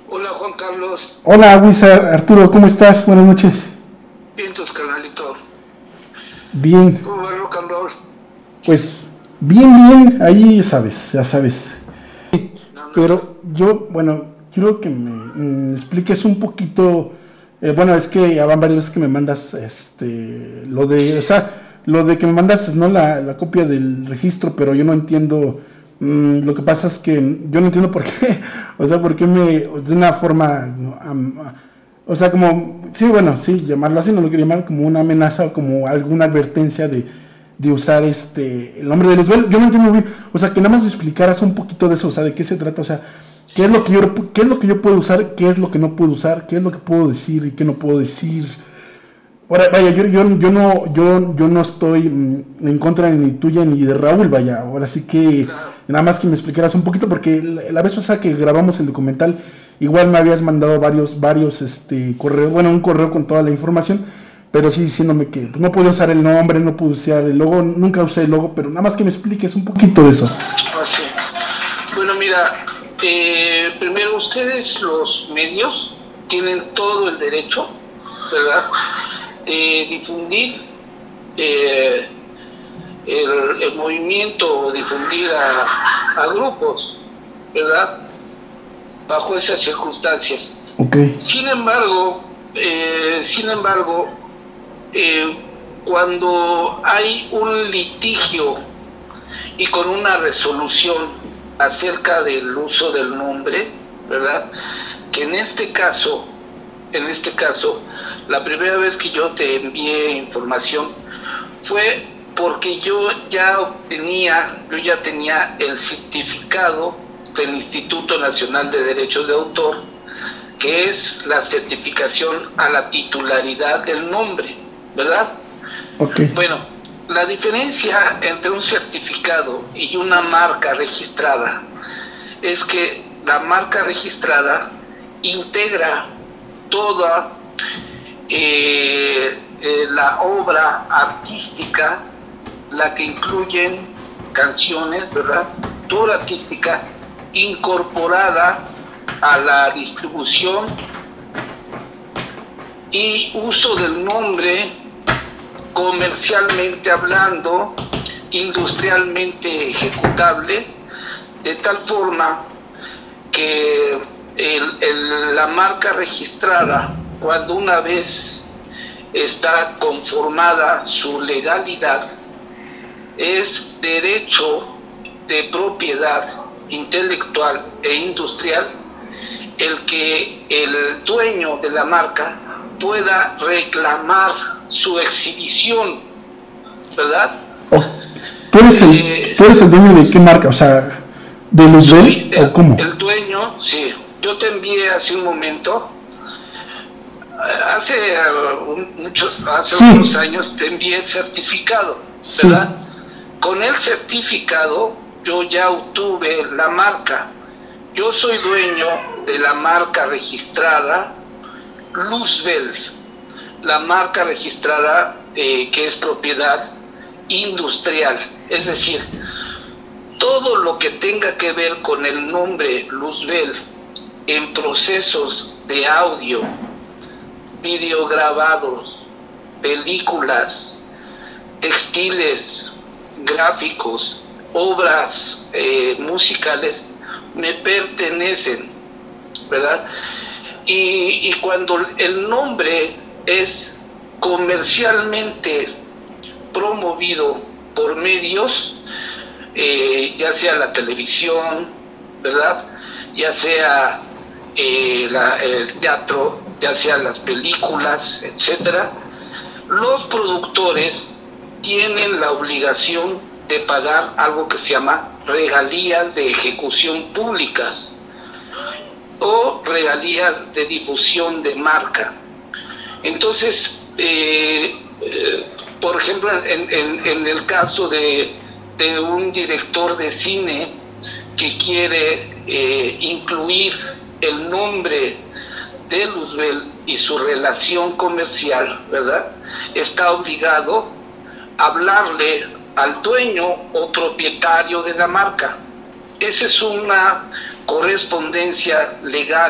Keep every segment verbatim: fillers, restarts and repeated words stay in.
Hola Juan Carlos, Hola, Wisa, Arturo, ¿cómo estás? Buenas noches. vientos canalito, Bien, ¿cómo va el rock and roll? pues bien, bien, ahí ya sabes, ya sabes. No, no, no. Pero yo, bueno, quiero que me mm, expliques un poquito, eh, bueno, es que ya van varias veces que me mandas, este, lo de, o Sí, sea, lo de que me mandas, no la, la copia del registro, pero yo no entiendo, mm, lo que pasa es que yo no entiendo por qué, o sea, por qué me, de una forma, no, am- o sea, como, sí, bueno, sí, llamarlo así, no lo quiero llamar como una amenaza o como alguna advertencia de, de usar este el nombre de Luzbel. Yo no entiendo bien, o sea, que nada más me explicaras un poquito de eso, o sea, de qué se trata, o sea, qué es lo que yo, qué es lo que yo puedo usar, qué es lo que no puedo usar, qué es lo que puedo decir y qué no puedo decir. Ahora, vaya, yo, yo, yo no, yo, yo no estoy mm, en contra ni tuya ni de Raúl, vaya, ahora sí que claro, nada más que me explicaras un poquito, porque la, la vez pasada que grabamos el documental, igual me habías mandado varios, varios, este, correos, bueno, un correo con toda la información, pero sí diciéndome que pues, no pude usar el nombre, no pude usar el logo, nunca usé el logo, pero nada más que me expliques un poquito de eso. así. Bueno, mira, eh, primero ustedes los medios tienen todo el derecho, ¿verdad?, de difundir eh, el, el movimiento o difundir a, a grupos, ¿verdad?, bajo esas circunstancias. Ok, Sin embargo, eh, sin embargo, eh, cuando hay un litigio y con una resolución acerca del uso del nombre, ¿verdad?, que en este caso, en este caso, la primera vez que yo te envié información fue porque yo ya obtenía, yo ya tenía el certificado del Instituto Nacional de Derechos de Autor, que es la certificación a la titularidad del nombre, ¿verdad? ok, Bueno, la diferencia entre un certificado y una marca registrada es que la marca registrada integra toda eh, eh, la obra artística, la que incluyen canciones, ¿verdad? Toda la artística incorporada a la distribución y uso del nombre comercialmente hablando, industrialmente ejecutable, de tal forma que el, el, la marca registrada, cuando una vez está conformada su legalidad, es derecho de propiedad intelectual e industrial el que el dueño de la marca pueda reclamar su exhibición, ¿verdad? oh, ¿tú eres el, Eh, tú eres el dueño de qué marca? O sea, ¿de soy Luzbel o el, cómo? el dueño, sí. Yo te envié hace un momento, hace, uh, muchos, hace unos Sí, años te envié el certificado, sí, ¿verdad? Con el certificado yo ya obtuve la marca. Yo soy dueño de la marca registrada Luzbel, la marca registrada eh, que es propiedad industrial, es decir, todo lo que tenga que ver con el nombre Luzbel en procesos de audio, videograbados, películas, textiles, gráficos, obras eh, musicales, me pertenecen, ¿verdad? Y, y cuando el nombre es comercialmente promovido por medios, eh, ya sea la televisión, ¿verdad?, ya sea eh, la, el teatro, ya sea las películas, etcétera, los productores tienen la obligación de pagar algo que se llama regalías de ejecución públicas o regalías de difusión de marca. Entonces, eh, eh, por ejemplo, en, en, en el caso de, de un director de cine que quiere eh, incluir el nombre de Luzbel y su relación comercial, ¿verdad?, está obligado a hablarle al dueño o propietario de la marca. Esa es una correspondencia legal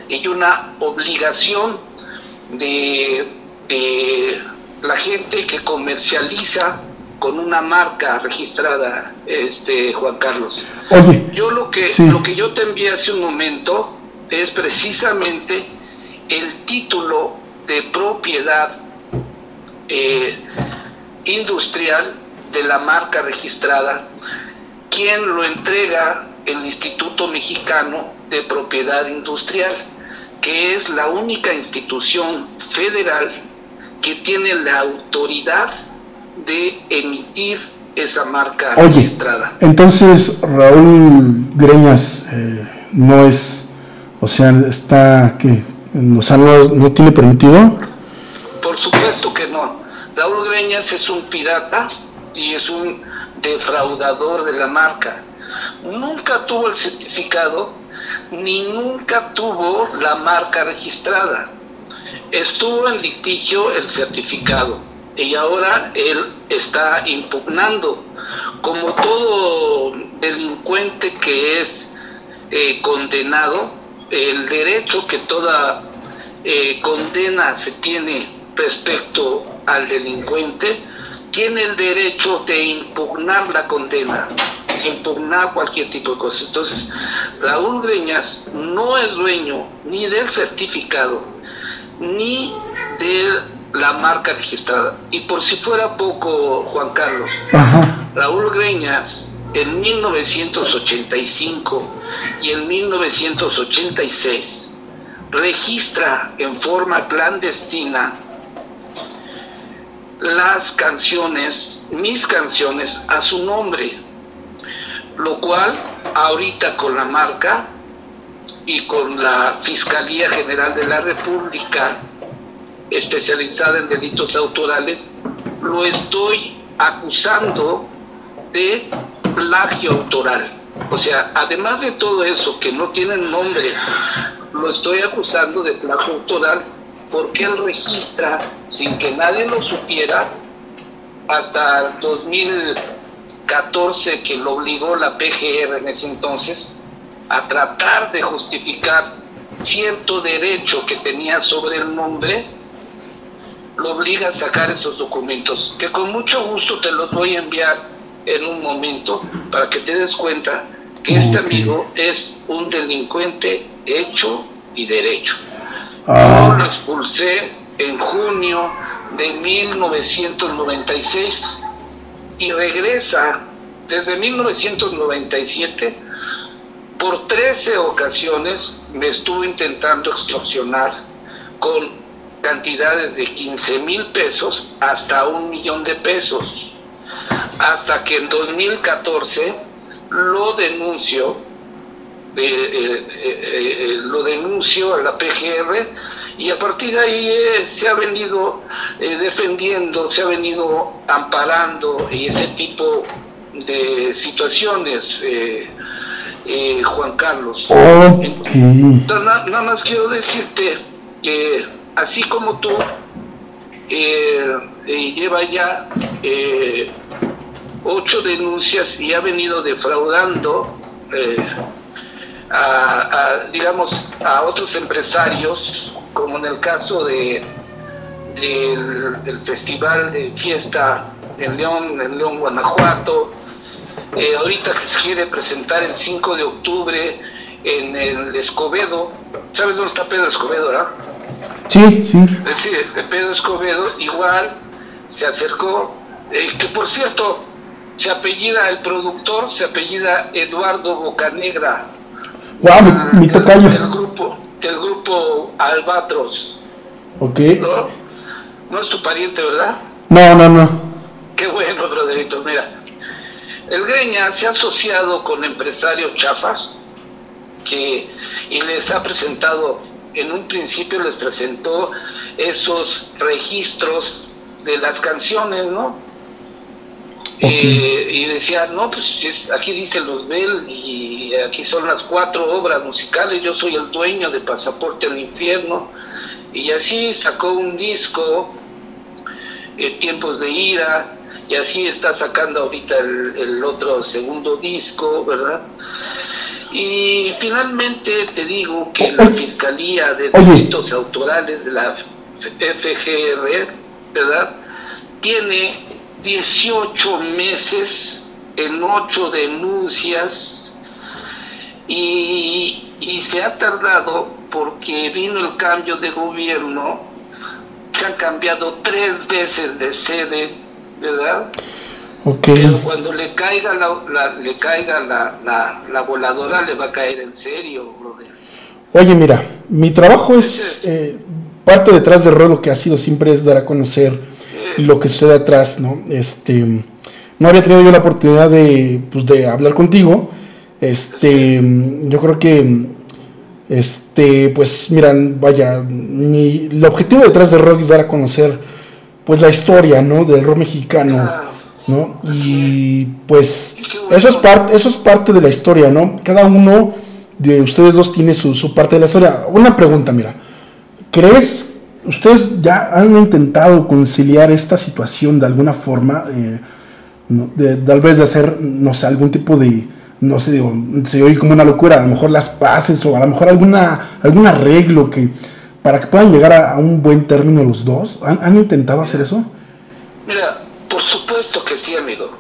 y una obligación de, de la gente que comercializa con una marca registrada, este Juan Carlos. Oye, yo lo que sí. lo que yo te envié hace un momento es precisamente el título de propiedad eh, industrial de la marca registrada, quien lo entrega el Instituto Mexicano de Propiedad Industrial, que es la única institución federal que tiene la autoridad de emitir esa marca Oye, registrada. Entonces Raúl Greñas eh, no es, o sea, está, ¿qué? O sea, no, no tiene permitido. Por supuesto que no. Raúl Greñas es un pirata y es un defraudador de la marca. Nunca tuvo el certificado, ni nunca tuvo la marca registrada. Estuvo en litigio el certificado y ahora él está impugnando, como todo delincuente que es eh, condenado, el derecho que toda eh, condena se tiene respecto al delincuente, tiene el derecho de impugnar la condena, impugnar cualquier tipo de cosa. Entonces, Raúl Greñas no es dueño ni del certificado, ni de la marca registrada. Y por si fuera poco, Juan Carlos, Ajá. Raúl Greñas en mil novecientos ochenta y cinco y en mil novecientos ochenta y seis registra en forma clandestina las canciones, mis canciones, a su nombre, lo cual ahorita con la marca y con la Fiscalía General de la República, especializada en delitos autorales, lo estoy acusando de plagio autoral. O sea, además de todo eso, que no tiene nombre, lo estoy acusando de plagio autoral porque él registra, sin que nadie lo supiera, hasta el dos mil catorce, que lo obligó la P G R en ese entonces a tratar de justificar cierto derecho que tenía sobre el nombre, lo obliga a sacar esos documentos, que con mucho gusto te los voy a enviar en un momento para que te des cuenta que este amigo es un delincuente hecho y derecho. Ah. Yo lo expulsé en junio de mil novecientos noventa y seis y regresa desde mil novecientos noventa y siete. Por trece ocasiones me estuvo intentando extorsionar con cantidades de quince mil pesos hasta un millón de pesos, hasta que en dos mil catorce lo denuncio, eh, eh, eh, eh, lo denuncio a la P G R, y a partir de ahí eh, se ha venido eh, defendiendo, se ha venido amparando y ese tipo de situaciones, eh, eh, Juan Carlos. Okay. Entonces, na, nada más quiero decirte que así como tú, eh, eh, lleva ya eh, ocho denuncias y ha venido defraudando eh, a, a, digamos, a otros empresarios, como en el caso de del, del Festival de Fiesta en León, en León, Guanajuato. Eh, ahorita que se quiere presentar el cinco de octubre en el Escobedo. ¿Sabes dónde está Pedro Escobedo, verdad? Sí, sí. Sí, Pedro Escobedo igual se acercó, eh, que por cierto, se apellida, el productor se apellida Eduardo Bocanegra. Wow, mi, mi tocayo. Del grupo, del grupo Albatros. Ok. ¿No? No es tu pariente, ¿verdad? No, no, no. Qué bueno, brotherito. Mira, el Greña se ha asociado con empresarios chafas que, y les ha presentado, en un principio les presentó esos registros de las canciones, ¿no? Okay. Eh, y decía, no, pues es, aquí dice Luzbel y aquí son las cuatro obras musicales, yo soy el dueño de Pasaporte al Infierno. Y así sacó un disco, eh, Tiempos de Ira, y así está sacando ahorita el, el otro segundo disco, ¿verdad? Y finalmente te digo que la Fiscalía de Delitos Autorales de la F G R, ¿verdad?, tiene dieciocho meses en ocho denuncias y, y se ha tardado porque vino el cambio de gobierno, se han cambiado tres veces de sede, ¿verdad? Okay. Pero cuando le caiga la, la le caiga la, la, la voladora, le va a caer en serio, brother. Oye, mira, mi trabajo es eh, parte detrás de Rol, lo que ha sido siempre es dar a conocer eh. lo que sucede atrás, ¿no? Este, no había tenido yo la oportunidad de, pues, de hablar contigo. Este, sí. Yo creo que, este, pues, miran, vaya, mi, el objetivo detrás de Rol es dar a conocer, pues, la historia, ¿no? Del rock mexicano. Ah. ¿No? Y pues eso es parte eso es parte de la historia, ¿no? Cada uno de ustedes dos tiene su, su parte de la historia. Una pregunta, mira, ¿crees, ustedes ya han intentado conciliar esta situación de alguna forma, eh, ¿no? de, tal vez de hacer, no sé, algún tipo de, no sé, digo, se oye como una locura, a lo mejor las paces o a lo mejor alguna algún arreglo que para que puedan llegar a, a un buen término los dos? ¿Han, han intentado hacer eso? Mira, por supuesto que sí, amigo.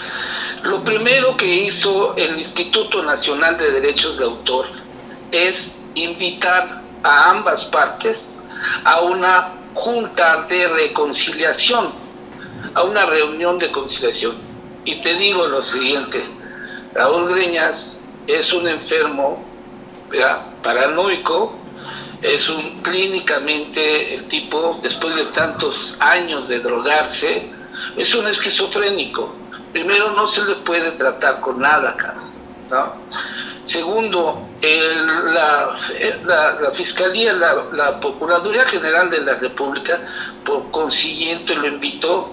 Lo primero que hizo el Instituto Nacional de Derechos de Autor es invitar a ambas partes a una junta de reconciliación, a una reunión de conciliación. Y te digo lo siguiente, Raúl Greñas es un enfermo, ¿verdad?, paranoico, es un clínicamente el tipo, después de tantos años de drogarse, es un esquizofrénico. Primero, no se le puede tratar con nada, ¿no? Segundo, el, la, la, la Fiscalía, la, la Procuraduría General de la República, por consiguiente, lo invitó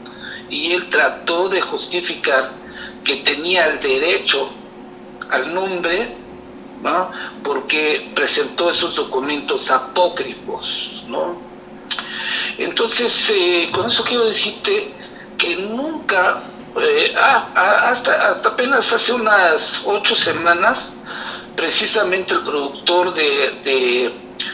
y él trató de justificar que tenía el derecho al nombre, ¿no?, porque presentó esos documentos apócrifos, ¿no? Entonces, eh, con eso quiero decirte que nunca, eh, ah, hasta, hasta apenas hace unas ocho semanas, precisamente el productor de, de,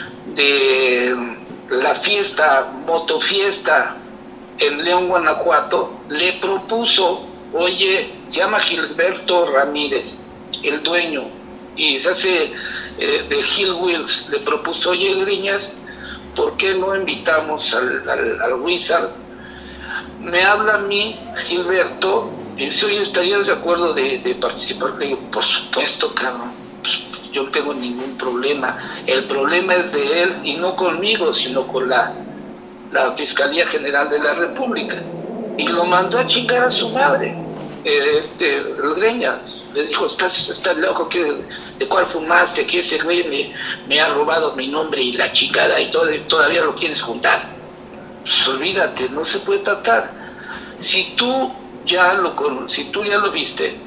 de la fiesta, motofiesta en León, Guanajuato, le propuso, oye, se llama Gilberto Ramírez, el dueño, y se hace eh, de Gil Wills, le propuso, oye, Greñas, ¿por qué no invitamos al, al, al Wizard? Me habla a mí Gilberto y dice, oye, ¿estarías de acuerdo de, de participar? Le digo, por supuesto, cabrón, pues, yo no tengo ningún problema. El problema es de él y no conmigo, sino con la, la Fiscalía General de la República. Y lo mandó a chingar a su madre, eh, este, Greñas. Le dijo, estás, estás loco, ¿qué, ¿de cuál fumaste? Que ese güey me, me ha robado mi nombre y la chingada y, todo, y todavía lo quieres juntar. Pues olvídate, no se puede tratar. Si tú ya lo, si tú ya lo viste,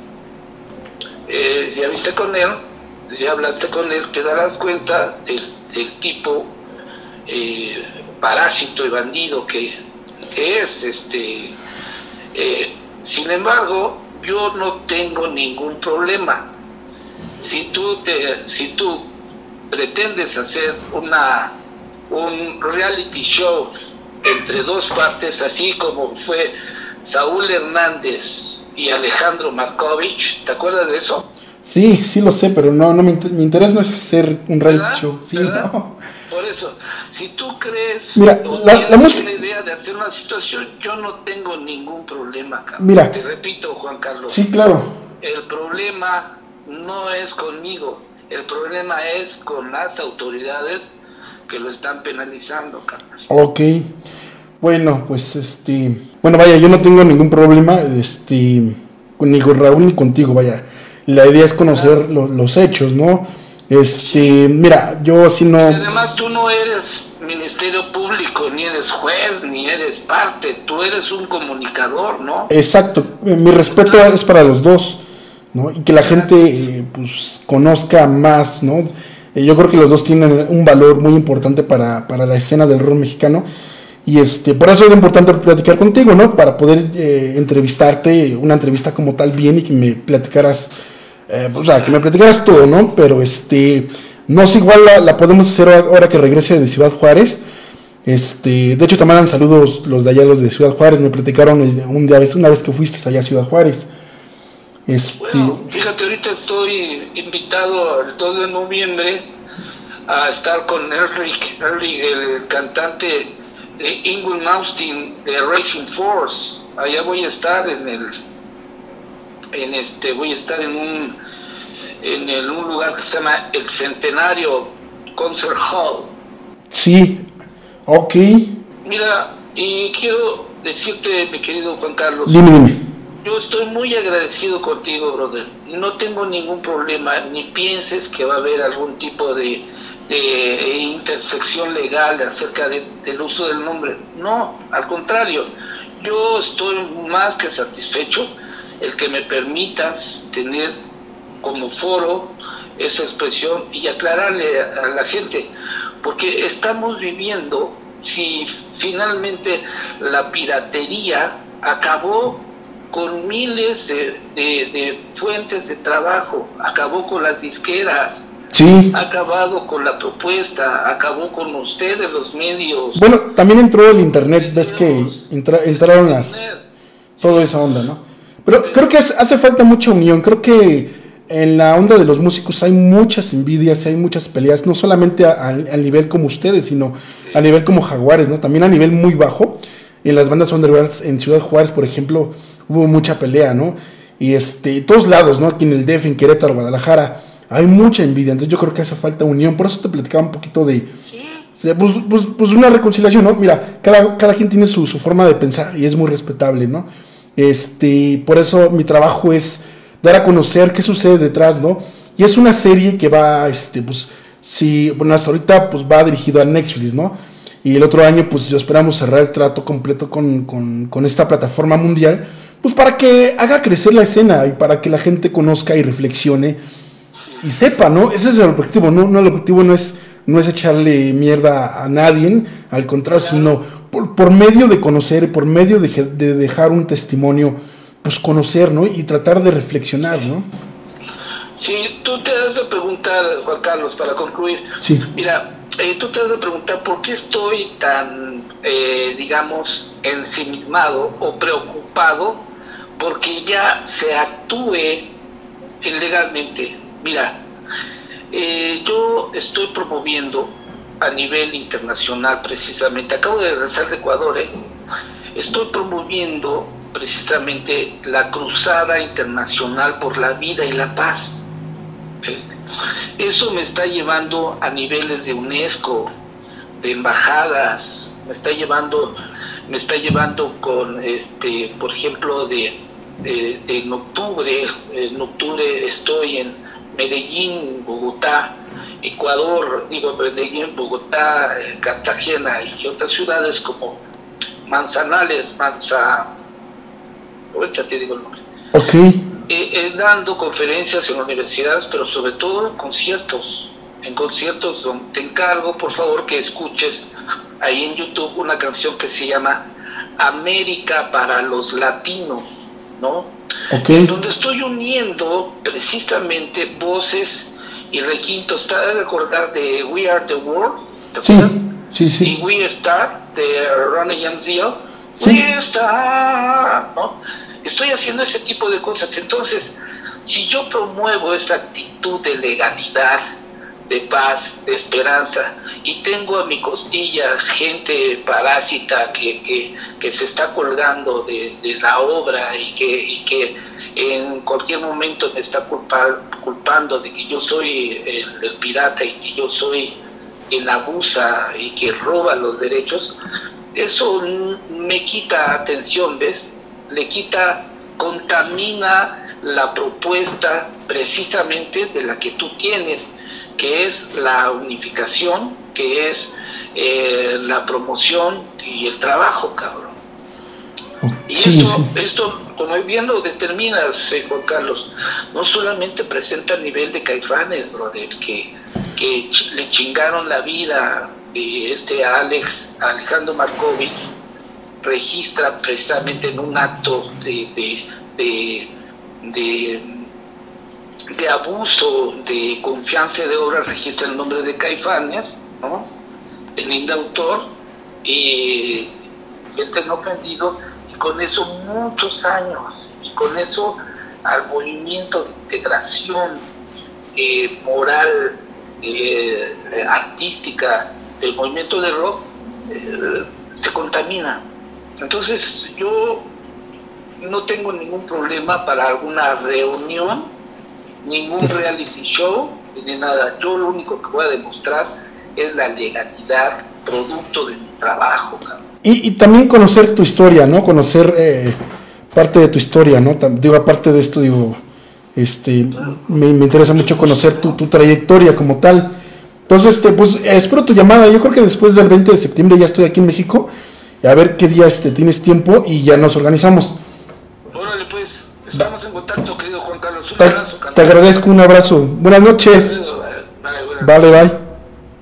eh, ya viste con él, ya hablaste con él, te darás cuenta del, del tipo eh, parásito y bandido que, que es. este eh, Sin embargo, yo no tengo ningún problema. Si tú te, si tú pretendes hacer una un reality show entre dos partes, así como fue Saúl Hernández y Alejandro Markovich, ¿te acuerdas de eso? Sí, sí lo sé, pero no, no mi, mi interés no es hacer un reality ¿verdad? show. Sí, no. Por eso, si tú crees Mira, o la, tienes la música... una idea de hacer una situación, yo no tengo ningún problema, cabrón. Mira, te repito, Juan Carlos. Sí, claro. El problema no es conmigo, el problema es con las autoridades que lo están penalizando, Carlos. Ok, bueno, pues este, bueno, vaya, yo no tengo ningún problema, este, ni con Raúl ni contigo, vaya. La idea es conocer lo, los hechos, ¿no? Este, mira, yo si no... Y además tú no eres Ministerio Público, ni eres juez, ni eres parte, tú eres un comunicador, ¿no? Exacto, mi respeto claro. es para los dos, ¿no? Y que la gente, eh, pues, conozca más, ¿no? Eh, yo creo que los dos tienen un valor muy importante para, para la escena del rock mexicano. Y este, por eso era importante platicar contigo, ¿no? Para poder eh, entrevistarte, una entrevista como tal bien y que me platicaras eh, o sea, que me platicaras todo, ¿no? Pero este, no sé, igual la, la podemos hacer ahora que regrese de Ciudad Juárez. Este, de hecho te mandan saludos los de allá, los de Ciudad Juárez, me platicaron el, un día, una vez que fuiste allá a Ciudad Juárez. Este... Bueno, fíjate, ahorita estoy invitado el dos de noviembre a estar con Eric, Eric el cantante de Ingrid Malmsteen de Racing Force. Allá voy a estar en el, en este, voy a estar en un, en el, un lugar que se llama el Centenario Concert Hall. Sí, ok. Mira, y quiero decirte, mi querido Juan Carlos, dime, dime. Yo estoy muy agradecido contigo, brother. No tengo ningún problema, ni pienses que va a haber algún tipo de, de intersección legal acerca de, del uso del nombre. No, al contrario, yo estoy más que satisfecho el que me permitas tener como foro esa expresión y aclararle a, a la gente, porque estamos viviendo, si finalmente la piratería acabó con miles de, de, de fuentes de trabajo, acabó con las disqueras, sí, ha acabado con la propuesta, acabó con ustedes, los medios. Bueno, también entró el internet, ves que entra, entraron las, toda esa onda, ¿no? Pero creo que hace, hace falta mucha unión, creo que en la onda de los músicos hay muchas envidias, hay muchas peleas, no solamente a, a, a nivel como ustedes, sino a nivel como Jaguares, ¿no? También a nivel muy bajo, en las bandas underground, en Ciudad Juárez, por ejemplo, hubo mucha pelea, ¿no? Y este, todos lados, ¿no? Aquí en el D F, en Querétaro, Guadalajara, hay mucha envidia, entonces yo creo que hace falta unión, por eso te platicaba un poquito de, de pues, pues, pues una reconciliación, ¿no? Mira, cada, cada quien tiene su, su forma de pensar y es muy respetable, ¿no? Este, por eso mi trabajo es dar a conocer qué sucede detrás, ¿no? Y es una serie que va, este, pues, si, bueno, hasta ahorita, pues va dirigido a Netflix, ¿no? Y el otro año, pues, esperamos cerrar el trato completo con, con, con esta plataforma mundial, pues para que haga crecer la escena y para que la gente conozca y reflexione y sepa, ¿no? Ese es el objetivo, no, no el objetivo no es, no es echarle mierda a nadie, al contrario, sino por, por medio de conocer, por medio de, de dejar un testimonio, pues conocer, ¿no? Y tratar de reflexionar, ¿no? Sí, tú te has de preguntar, Juan Carlos, para concluir. Sí. Mira, eh, tú te has de preguntar por qué estoy tan, eh, digamos, ensimismado o preocupado porque ya se actúe ilegalmente. Mira, eh, yo estoy promoviendo a nivel internacional precisamente, acabo de regresar de Ecuador, ¿eh? Estoy promoviendo precisamente la Cruzada Internacional por la Vida y la Paz. ¿Sí? Eso me está llevando a niveles de UNESCO, de embajadas, me está llevando, me está llevando con, este, por ejemplo, de, de, de en octubre, en octubre estoy en Medellín, Bogotá, Ecuador, digo Medellín, Bogotá, Cartagena y otras ciudades como Manzanales, Manza, ahorita te digo el nombre. Ok. Eh, eh, dando conferencias en universidades, pero sobre todo conciertos, en conciertos donde te encargo, por favor, que escuches ahí en YouTube una canción que se llama América para los Latinos, ¿no? Okay. Donde estoy uniendo precisamente voces y requintos. ¿Te has de recordar de We Are the World? ¿Te sí, acuerdas? sí, sí. Y We Star de Ronnie James Dio. Sí. We Star, ¿no? Estoy haciendo ese tipo de cosas. Entonces, si yo promuevo esa actitud de legalidad, de paz, de esperanza, y tengo a mi costilla gente parásita que, que, que se está colgando de, de la obra y que, y que en cualquier momento me está culpa, culpando de que yo soy el, el pirata y que yo soy quien abusa y que roba los derechos, eso me quita atención, ¿ves? Le quita, contamina la propuesta precisamente de la que tú tienes, que es la unificación, que es eh, la promoción y el trabajo, cabrón. Y sí, esto, sí. esto, como bien lo determinas, eh, Juan Carlos, no solamente presenta el nivel de Caifanes, brother, que, que ch le chingaron la vida de este Alex, Alejandro Markovich, registra precisamente en un acto de, de, de, de de abuso de confianza de obra registra el nombre de Caifanes, ¿no? El indautor, y sienten ofendidos, y con eso muchos años, y con eso al movimiento de integración eh, moral, eh, artística del movimiento de rock eh, se contamina. Entonces yo no tengo ningún problema para alguna reunión, ningún reality show, ni nada. Yo lo único que voy a demostrar es la legalidad, producto de mi trabajo, cabrón. Y, y también conocer tu historia, ¿no? Conocer eh, parte de tu historia, ¿no? Digo, aparte de esto, digo, este, me, me interesa mucho conocer tu, tu trayectoria como tal. Entonces, este, pues, espero tu llamada. Yo creo que después del veinte de septiembre ya estoy aquí en México. A ver qué día este, tienes tiempo y ya nos organizamos. Órale, pues, estamos en contacto, querido Juan Carlos. Un te, abrazo, te agradezco, un abrazo. Buenas noches. Vale, vale. bye.